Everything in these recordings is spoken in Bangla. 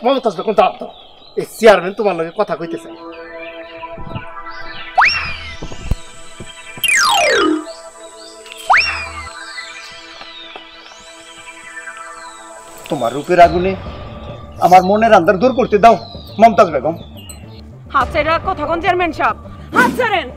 মমতাজ বেগম দাঁড়াত, এই চেয়ারম্যান তোমার লগে কথা কইতে চাই। তোমার রূপের আগুনে আমার মনের আন্দার দূর করতে দাও মমতাজ বেগম। হাত ছেড়ে কথা কোন চেয়ারম্যান সাহেব, হাত ছাড়েন।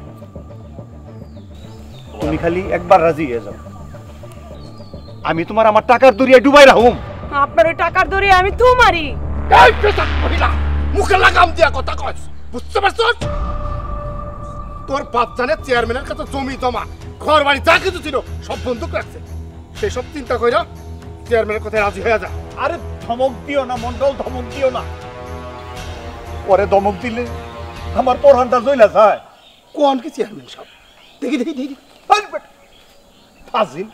তুমি খালি একবার রাজি হয়ে যাও, আমি তোমার আমার টাকার দরিয়ায় ডুবাই রাখুম। আপনার ওই টাকার দরিয়া আমি তো মারি। এই পেশাক মহিলা, মুখে লাগাম দিয়া কথা কইস, বুঝতে পারছস? তোর বাপ জানে চেয়ারম্যানের কাছে জমি জমা ঘর বাড়ি যা কিছু ছিল সব বন্ধক রাখছে, সেই সব চিন্তা কইরা চেয়ারম্যানের কথায় রাজি হয়ে যা। আরে ধমক দিও না মন্ডল, ধমক দিও না, পরে ধমক দিলে আমার পরহানটা জ্বলা যায়। কোন কি চেয়ারম্যান সাহেব? দেখি দেখি দেখি। ফাজিল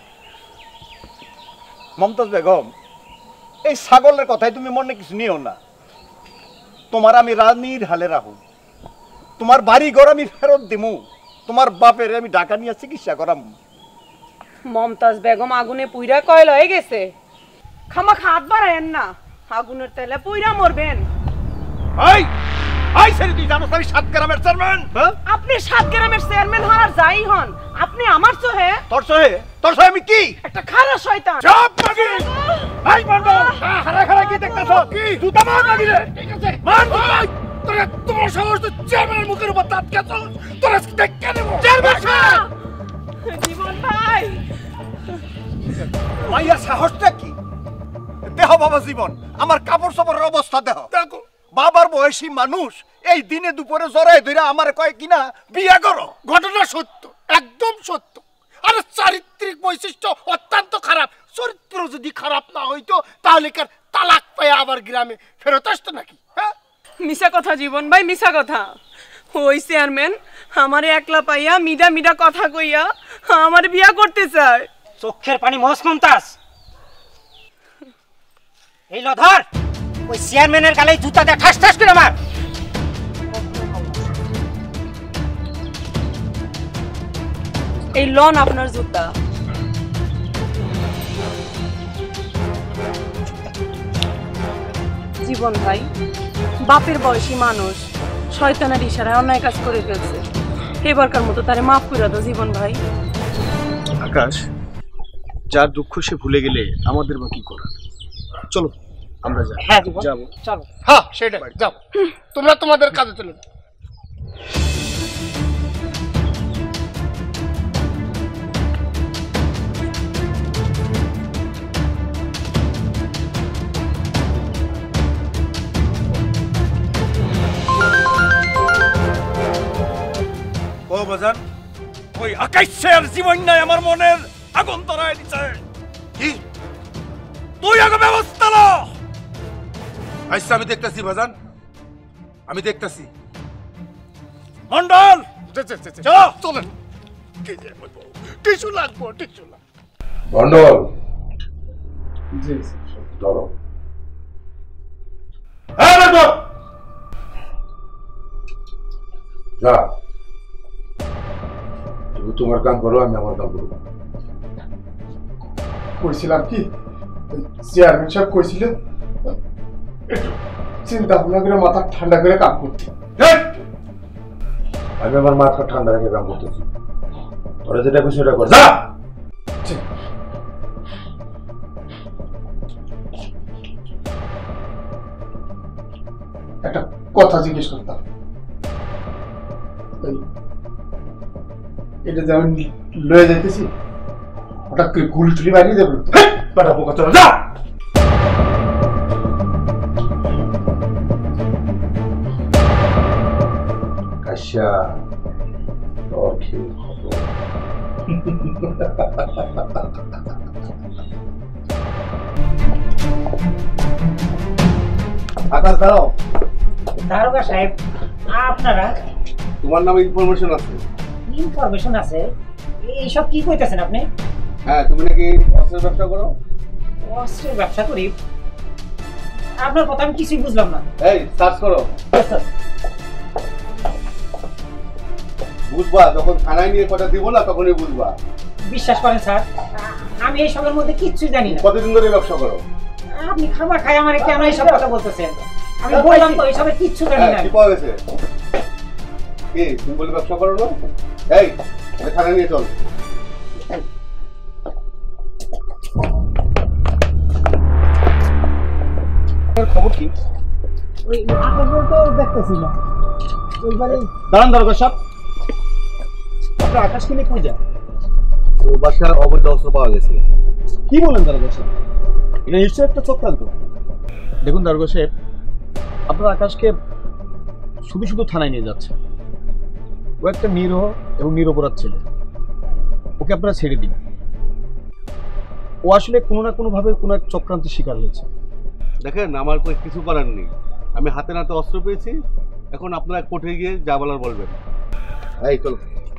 মমতাজ বেগম, এই ছাগলের কথাই তুমি মনে কিছু নিও না। তোমার আমি রানীর হালে রাখু, তোমার বাড়ি ঘর আমি ফেরত দিমু, তোমার বাপের আমি ঢাকা নিয়ে চিকিৎসা করাম। মমতাজ বেগম আগুনে পুইরা কয়লা হয়ে গেছে, খামাখা হাত বাড়ায়েন না, আগুনের তেলে পুইরা মরবেন। এই এই সেরি, তুই জানো আমি 7 গ্রামের চেয়ারম্যান? আপনি 7 গ্রামের চেয়ারম্যান হন আর যাই হন, আপনি আমার চোহে তোর সহে আমি কি একটা খারাপ শয়তান। চুপ মাগি। এই মন্ডল, খারা খারা কি দেখতেছ? কি জুতা মার মাগি রে। ঠিক আছে মার ভাই, তোরা তোমার সাহস তো চেয়ারম্যানের মুখের উপর দাঁত কেন? তোরা দেখে নেব। চেয়ারম্যান সাহেব, জীবন ভাই, মাইয়া সাহসটা কি? দেহ বাবা জীবন, আমার কাপড় চোপড়ের অবস্থা দেহ। দেখো বাবার বয়সী মানুষ এই দিনে দুপুরে জড়াই ধরে আমার কয় কিনা বিয়ে করো। ঘটনা সত্য, একদম সত্য। আরে চারিত্রিক বৈশিষ্ট্য অত্যন্ত খারাপ, চরিত্র যদি খারাপ না হইতো তাহলে কার তালাক পায় আবার গ্রামে ফেরত আসতো নাকি? হ্যাঁ, মিছা কথা জীবন ভাই, মিছা কথা। ওই চেয়ারম্যান আমারে একলা পাইয়া মিডা মিডা কথা কইয়া আমার বিয়া করতে চায়। চোখের পানি মহস মমতাজ, এই ল ধর, ওই চেয়ারম্যানের গালে জুতা দিয়ে ঠাস ঠাস করে মার। এই লন আপনার জুতা। জীবন ভাই বাপের বয়সী মানুষ, শয়তানের ইশারায় অন্যায় কাজ করে ফেলছে, এবারকার মতো তারে মাফ করে দাও জীবন ভাই। আকাশ, যার দুঃখ সে ভুলে গেলে আমাদের বা কি করার? চলো আমরা যাই। হ্যাঁ জীবন, যাবো। চলো। হ্যাঁ সেটাই, যাও তোমরা তোমাদের কাজে চলে যাও। ও বাজান, ওই আকাশের জীবন নাই আমার মনের আগুন ধরায় দিছে। কি তুই আগে ব্যবস্থা ল। আচ্ছা আমি দেখতেছি বাজান, আমি দেখতেছি। মন্ডল চলো। চলেন, কি যে বলবো, টিস্যু লাগবো, টিস্যু লাগবো। মন্ডল, ধরো। হ্যাঁ মন্ডল, যা, তুমি তোমার কাম করো, আমি আমার কাম করবো। কইছিলাম কি, চেয়ারম্যান সাহেব কইছিল একটু চিন্তা ভাবনা করে মাথা ঠান্ডা করে কাম করতে। আমি আমার মাথা ঠান্ডা রেখে কাম করতেছি, তোরা যেটা খুশি সেটা কর, যা। একটা কথা জিজ্ঞেস করতাম, এটা যে আমি লয়ে যাইতেছি হঠাৎ করে গুলি টুলি বানিয়ে দেবো? বেটা বোকা, চলো যা। কাশ্যা, তোর কি খবর? আকাশ দাঁড়াও, দারোগা সাহেব আপনারা, তোমার নামে ইনফরমেশন আছে। ইনফরমেশন আছে? এইসব কি কইতেছেন আপনি? হ্যাঁ, তুমি নাকি অস্ত্রের ব্যবসা করো। অস্ত্রের ব্যবসা করি? আপনার কথা আমি কিছুই বুঝলাম না। এই সার্চ করো, বুঝবা যখন থানায় নিয়ে কথা দিব না তখনই বুঝবা। বিশ্বাস করেন স্যার, আমি এইসবের মধ্যে কিচ্ছুই জানি না। কতদিন ধরে ব্যবসা করো? আপনি খাবার খাই আমার কেন এইসব কথা বলতেছেন? আমি বললাম তো এসবে কিচ্ছু জানি না। কি পাওয়া গেছে? কি তুমি বলে ব্যবসা করো না? এই থানা নিয়ে চল। খবর কি? ওই আকাশে তো দেখতেছি না। ওইবারে দাঁড়ান দারোগা সাহেব, আপনার আকাশকে নিয়ে কই যায়? ও বাসার অবৈধ অস্ত্র পাওয়া গেছে। কি বলেন দারোগা সাহেব? এটা নিশ্চয়ই একটা চক্রান্ত। দেখুন দারোগা সাহেব, আপনার আকাশকে শুধু শুধু থানায় নিয়ে যাচ্ছে। ও একটা নিরীহ এবং নিরপরাধ ছেলে, ওকে আপনারা ছেড়ে দিন। ও আসলে কোনো না কোনো ভাবে কোনো এক চক্রান্তের শিকার হয়েছে। দেখেন আমার কিছু করার নেই, আমি হাতে নাতে অস্ত্র পেয়েছি, এখন আপনারা কোর্টে গিয়ে যা বলার বলবেন। এই চলো।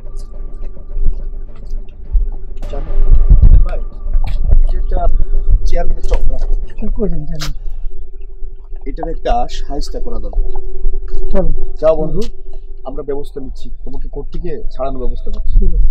ভাই, যেটা চেয়ারম্যানের চক্রান্ত, কি করেন জানি। এটার একটা সাহায্য করা দরকার। চলো যাও বন্ধু, আমরা ব্যবস্থা নিচ্ছি, তোমাকে কোর্ট থেকে ছাড়ানোর ব্যবস্থা করছি। ঠিক আছে।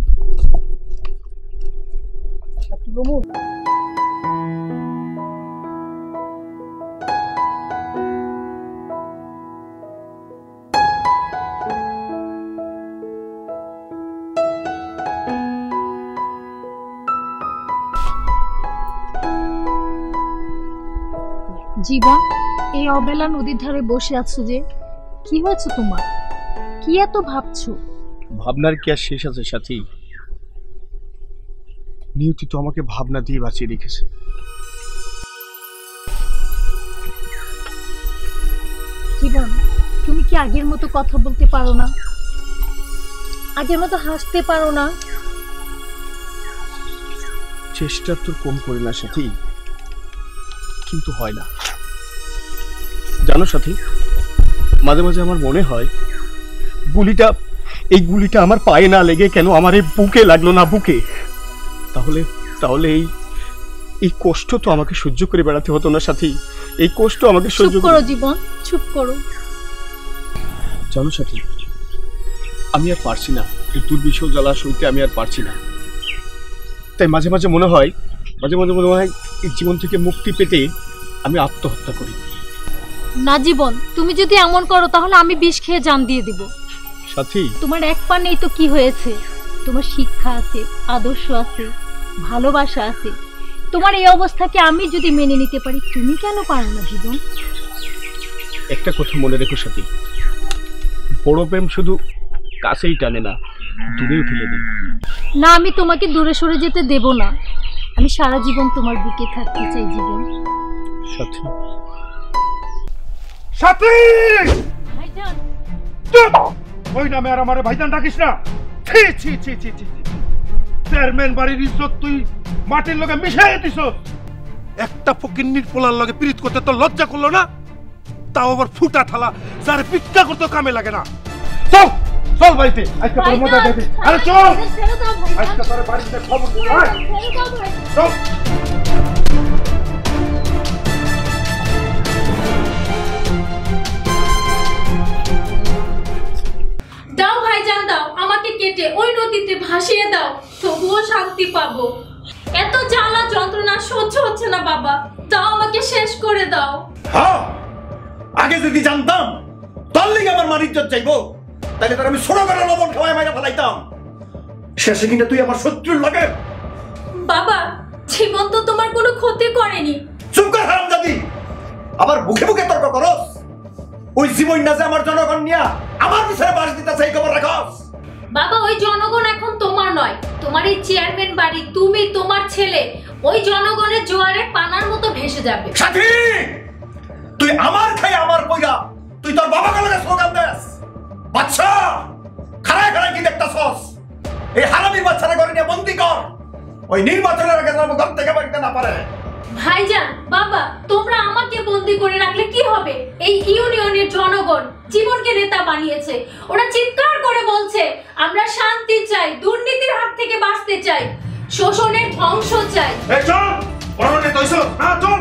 জীবন, এই অবেলা নদীর ধারে বসে আছো যে, কি হয়েছে তোমার? কি এত ভাবছো? ভাবনার কি আর শেষ আছে সাথী? নিয়তি তো আমাকে ভাবনা দিয়ে বাঁচিয়ে রেখেছে। জীবন, তুমি কি আগের মতো কথা বলতে পারো না? আগের মতো হাসতে পারো না? চেষ্টা তো কম করি না সাথী, কিন্তু হয় না। জানো সাথী, মাঝে মাঝে আমার মনে হয় এই গুলিটা আমার পায়ে না লেগে কেন আমার এই বুকে লাগলো না, বুকে। তাহলে এই কষ্ট তো আমাকে সহ্য করে বেড়াতে হতো না সাথী, এই কষ্ট আমাকে সহ্য চুপ করো জীবন, চুপ করো। জানো সাথী, আমি আর পারছি না, এই দুর্বিষহ জ্বালা সইতে আমি আর পারছি না। তাই মাঝে মাঝে মনে হয় এই জীবন থেকে মুক্তি পেতে আমি আত্মহত্যা করি। না জীবন, তুমি যদি এমন করো তাহলে আমি বিষ খেয়ে জান দিয়ে দিব। সাথী, তোমার এক পা নেই তো কি হয়েছে? তোমার শিক্ষা আছে, আদর্শ আছে, ভালোবাসা আছে। তোমার এই অবস্থাকে আমি যদি মেনে নিতে পারি, তুমি কেন পারো না জীবন? একটা কথা মনে রেখো সাথী, বড় প্রেম শুধু কাছেই টানে না, দূরেও ঠেলে দেয়। না, আমি তোমাকে দূরে সরে যেতে দেব না। আমি সারা জীবন তোমার বুকে থাকতে চাই জীবন। সাথী, সাথী! ভাইজান, চুপ! ওই নামে আর আমারে ভাইজান ডাকিস না। ছি ছি ছি ছি ছি ছি। চেয়ারম্যান বাড়ির ইজ্জত তুই মাটির লগে মিশাই দিছ। একটা ফকিন্নির পোলার লগে পীড়িত করতে তো লজ্জা করলো না? তাও আবার ফুটা থালা, যারে ভিক্ষা করতে কামে লাগে না। চল চল বাড়িতে, আজকে তোর মজা দেবে। আরে চল, ছেড়ে দাও ভাইজান, আজকে তোর বাড়িতে খবর দিই। ছেড়ে দাও ভাইজান। চল। দাও ভাইজান, দাও আমাকে কেটে ওই নদীতে ভাসিয়ে দাও, তবুও শান্তি পাবো। এত জ্বালা যন্ত্রণা সহ্য হচ্ছে না বাবা, দাও আমাকে শেষ করে দাও। হ্যাঁ, আগে যদি জানতাম তার লিগে আমার মান ইজ্জত চাইবো, তাহলে তার আমি ছোট করে লবণ খাওয়াই মাইরা ফেলাইতাম। শেষে কিনা তুই আমার শত্রুর লাগে। বাবা, জীবন তো তোমার কোনো ক্ষতি করেনি। চুপ কর হারামজাদি, আবার মুখে মুখে তর্ক করস। ওই জীবন না যে আমার জনগণ নিয়া আমার পিছনে বাস দিতেছে, এই খবর রাখস। বাবা, ওই জনগণ এখন তোমার নয়, তোমার এই চেয়ারম্যান বাড়ি, তুমি তোমার ছেলে ওই জনগণের জোয়ারে পানার মতো ভেসে যাবে। সাথী, তুই আমার খাই আমার কইরা তুই তোর বাবাকে লাগে স্লোগান দেস। বাচ্চা খাড়ায় খাড়ায় কি দেখতাছস? এই হারামির বাচ্চারা করে নিয়ে বন্দি কর, ওই নির্বাচনের আগে যেন ঘর থেকে বাড়িতে না পারে। ভাইজান, বাবা, তোমরা আমাকে বন্দি করে রাখলে কি হবে? এই ইউনিয়নের জনগণ জীবনকে নেতা বানিয়েছে। ওরা চিৎকার করে বলছে, আমরা শান্তি চাই, দুর্নীতির হাত থেকে বাঁচতে চাই, শোষণের ধ্বংস চাই। এই চল, পরনে তৈছ না, চল।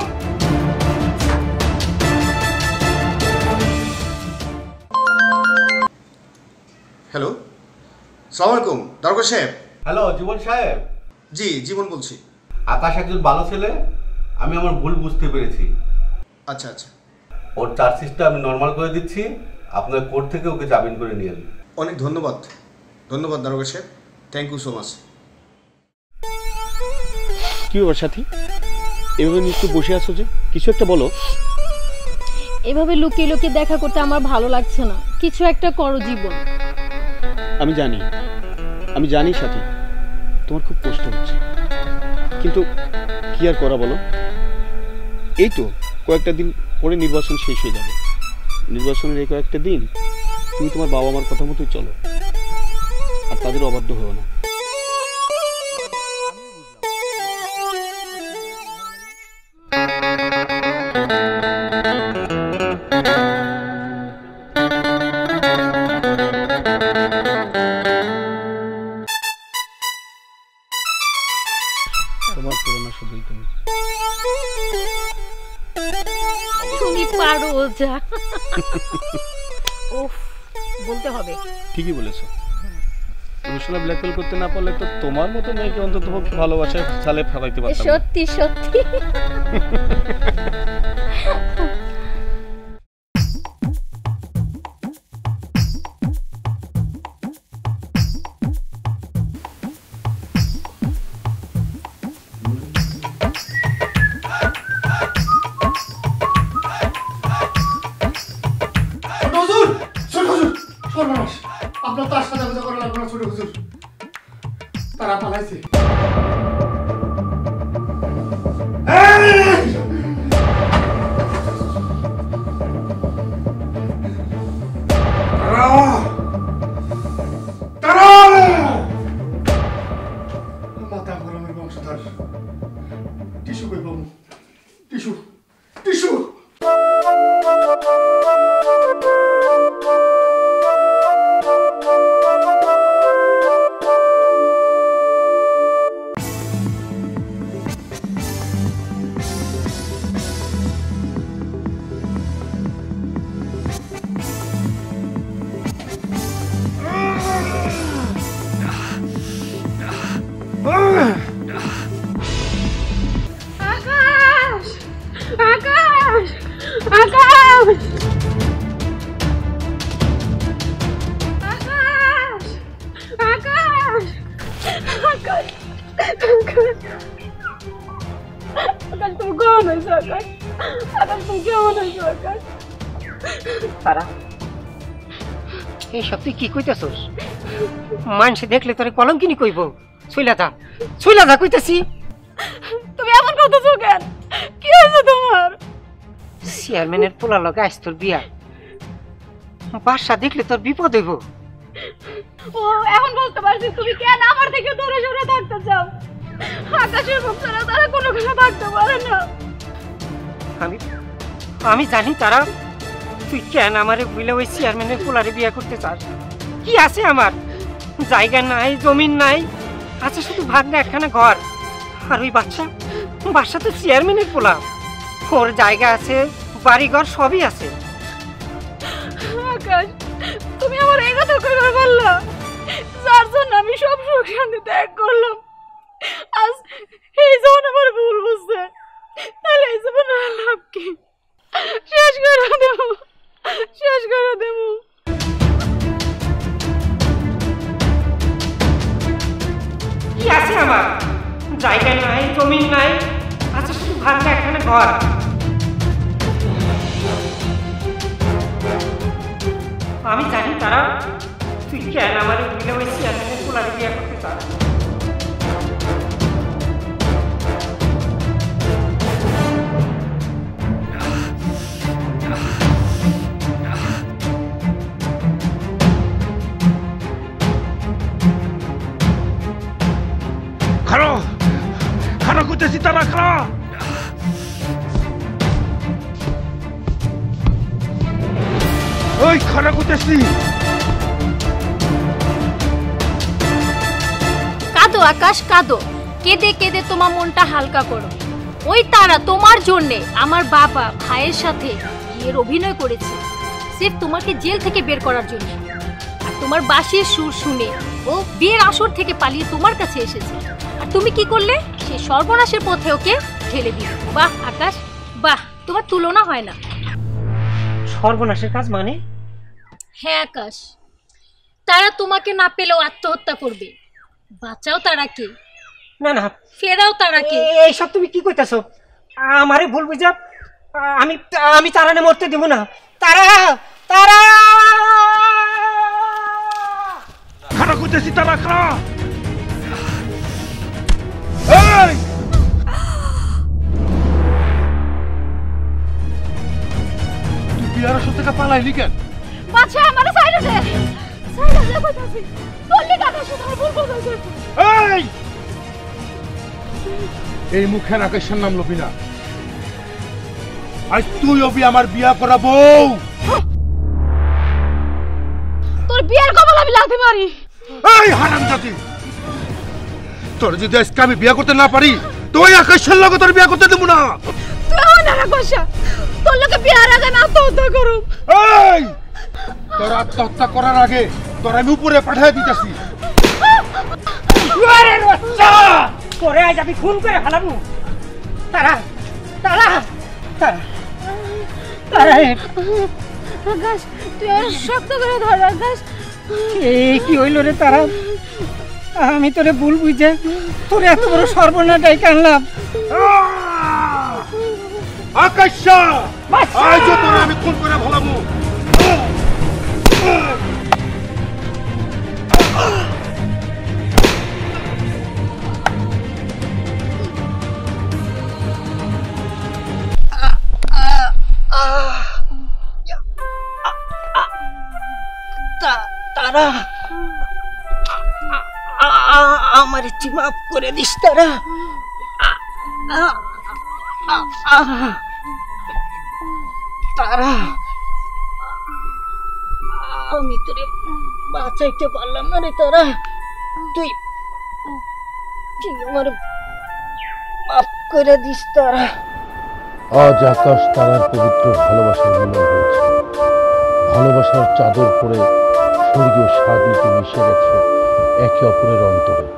হ্যালো, সালাম আলাইকুম দারোগা সাহেব। হ্যালো জীবন সাহেব। জি, জীবন বলছি। আকাশ একজন ভালো ছেলে, আমি আমার ভুল বুঝতে পেরেছি। আচ্ছা আচ্ছা। ওর চার্জশিটটা আমি নর্মাল করে দিচ্ছি, আপনার কোর্ট থেকে ওকে জামিন করে নিয়ে যান। অনেক ধন্যবাদ দারোগা সাহেব, থ্যাংক ইউ সো মাচ। কি ব্যাপার সাথী, এভাবে নিশ্চয় বসে আছো যে, কিছু একটা বলো। এভাবে লুকিয়ে লুকিয়ে দেখা করতে আমার ভালো লাগছে না, কিছু একটা করো জীবন। আমি জানি সাথী, তোমার খুব কষ্ট হচ্ছে, কিন্তু কি আর করা বলো। এই তো কয়েকটা দিন পরে নির্বাচন শেষ হয়ে যাবে, নির্বাচনের এই কয়েকটা দিন তুমি তোমার বাবা মার কথা মতোই চলো, আর তাদের অবাধ্য হও না। তোমার পুরোনো শুধুই তুমি। তুমি পারো যা। উফ, বলতে হবে। ঠিকই বলেছো, রুশলা ব্ল্যাকমেল করতে না পারলে তো তোমার মতো মেয়েকে অন্তত ভালোবাসায় ছালে ফেলাইতে পারতাম। সত্যি সত্যি। আপনার তার সাথে কথা করা লাগবে না ছোট হুজুর, তারা পালাইছে। মাথা গরমের বংশধর টিস্যু কই পাবো? Tissue tissue. এইসব তুই কি কইতেছস? মানুষ দেখলে তোরে কলঙ্কিনি কইব। ছুইলা যা কইতেছি। তুমি এমন করতেছো কেন? কি হয়েছে তোমার? চেয়ারম্যানের পোলা লগে আইস তোর বিয়া, বাসা দেখলে তোর বিপদ হইব। ও এখন বুঝতে পারছি তুমি কেন আমার থেকে দূরে সরে থাকতে চাও। আকাশের মুখ ছাড়া তারা কোনো কিছু থাকতে পারে না। আমি জানি তারা, তুই কেন আমারে বুইলা ওই চেয়ারম্যানের পোলারে বিয়া করতে চাস? কি আছে আমার? জায়গা নাই, জমিন নাই, আছে শুধু ভাগ্যা একখানা ঘর। আর ওই বাচ্চা তো চেয়ারম্যানের পোলা, ওর জায়গা আছে, বাড়ি ঘর সবই আছে। আকাশ, তুমি আমার এই কথা কইবার বললা, যার জন্য আমি সব সুখ শান্তি ত্যাগ করলাম। আজ এই জীবন আমার ভুল বুঝছে, তাহলে এই জীবন আর লাভ কি? শেষ করে দেব। কি আছে আমার? জায়গা নাই, জমিন নাই, আছে শুধু ভাগ্যা একখানা ঘর। আমি জানি তারা, তুই কেন আমার বুঝলে ওই চেয়ারম্যানের পোলারে বিয়া করতে চাস? খারাপ করতেছি তারা, খারাপ ওই খারাপ করতেছি। কাঁদো আকাশ, কাঁদো, কেঁদে কেঁদে তোমার মনটা হালকা করো। ওই তারা তোমার জন্যে আমার বাবা ভাইয়ের সাথে বিয়ের অভিনয় করেছে, সির্ফ তোমাকে জেল থেকে বের করার জন্য। আর তোমার বাঁশির সুর শুনে ও বিয়ের আসর থেকে পালিয়ে তোমার কাছে এসেছে, আর তুমি কি করলে? সে সর্বনাশের পথে ওকে ঠেলে দিলে। বাহ আকাশ, বাহ, তোমার তুলনা হয় না। সর্বনাশের কাজ মানে? হ্যাঁ আকাশ, তারা তোমাকে না পেলেও আত্মহত্যা করবে। বাঁচাও তারাকে, না না, ফেরাও তারাকে। এইসব তুমি কি কইতাছো? আমারে ভুল বুঝা আমি আমি তারানে মরতে দেব না। তারা তারা খারাপ করতেছি, তারা খারাপ। তুই বিয়ার আসর থেকে পালাইলি কেন? বাচ্চা আমারে সাইডে দে, সাইডে দে কইতাছি। বললি কাটা শুধু ভুল কইতাছি। এই মুখের আকাশের নাম লবি না। আজ তুই অবি আমার বিয়া করা বউ। তোর বিয়ার কবল আমি লাথি মারি। এই হারামজাদি, তোর যদি আজকে আমি বিয়া করতে না পারি তুই আকাশের লগে তোর বিয়া করতে দেব না। তুই না কইছা তোর লগে বিয়ার আগে না আত্মহত্যা করুম। এই তোর আত্মহত্যা করার আগে তোর আমি উপরে পাঠিয়ে দিতেছি। আরে রচ্চা, তোরে আজ আমি খুন করে ফেলাবো। তারা তারা তারা তারা আকাশ, তুই আর শক্ত করে ধর আকাশ। এই কি হইল রে তারা? আমি তোরে ভুল বুঝে তোরে এত বড় সর্বনাশ ডাইকে আনলাম। আকাশ, আজ তোর আমি খুন করে ফেলাবো। তারা আমার ইচ্ছে মাফ করে দিস। তারা তারা আমি তোরে বাঁচাইতে পারলাম না রে। তারা তুই আমার মাফ করে দিস। তারা আজ আকাশ তারার পবিত্র ভালোবাসার মিলন হয়েছে। ভালোবাসার চাদর পরে স্বর্গীয় স্বাদ মিশে গেছে একে অপরের অন্তরে।